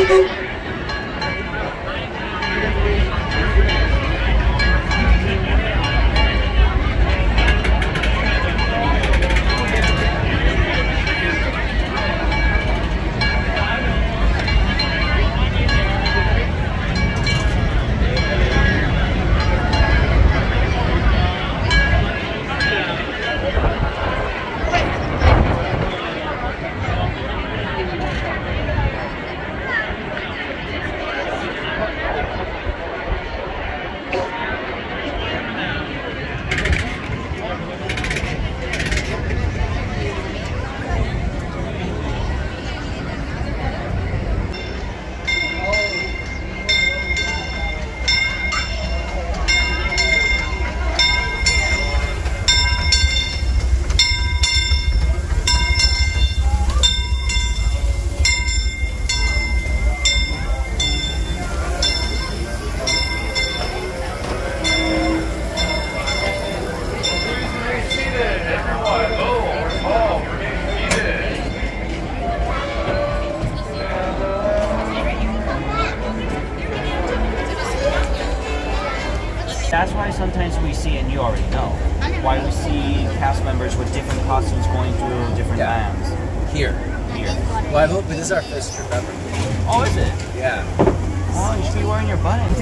That's why sometimes we see, and you already know, why we see cast members with different costumes going through different lands. Here. Well, I hope this is our first trip ever. Oh, is it? Yeah. Oh, you should be wearing your buttons.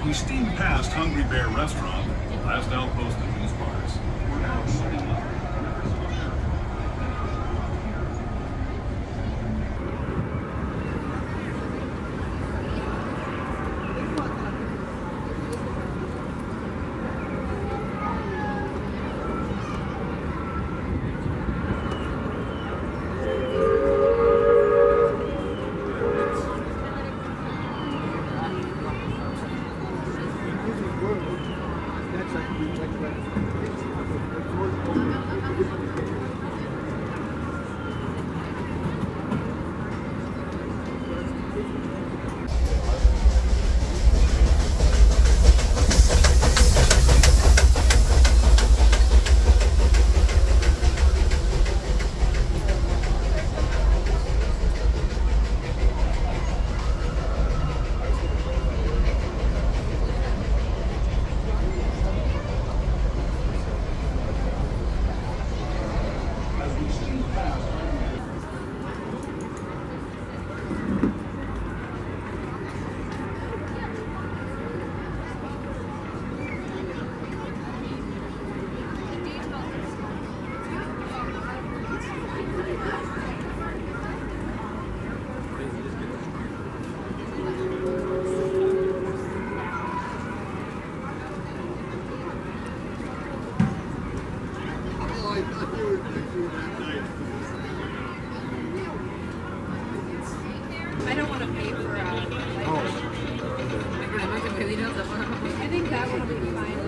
we steam past Hungry Bear Restaurant, last outpost of these parts, we're now shutting up. I don't want to pay for I think that one will be fine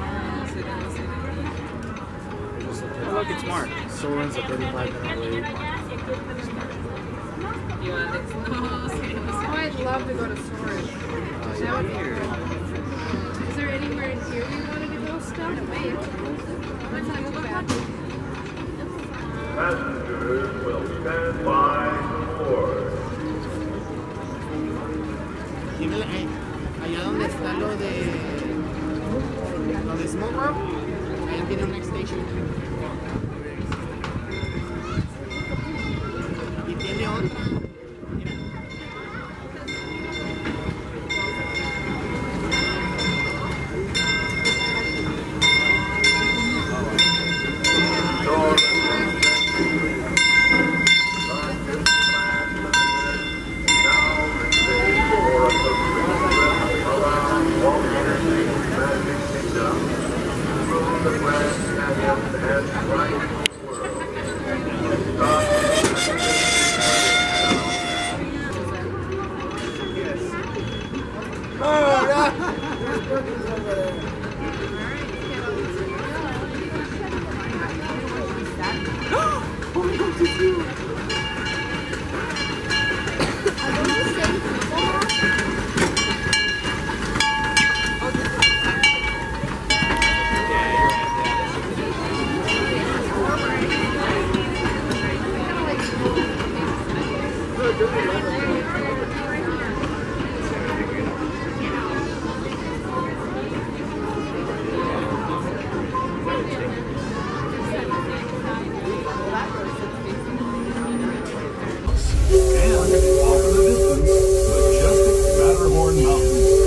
tomorrow. Oh, look, it's Mark. Soren's a 35-minute wait. Oh, I'd love to go to Soren. That would be cool. Is there anywhere in here you wanted to go still? Let's not go back. Passengers will stand by for allá donde está lo de Smoke Rock, allá tiene un next station. Y tiene otra. And off in the distance, majestic Matterhorn Mountain.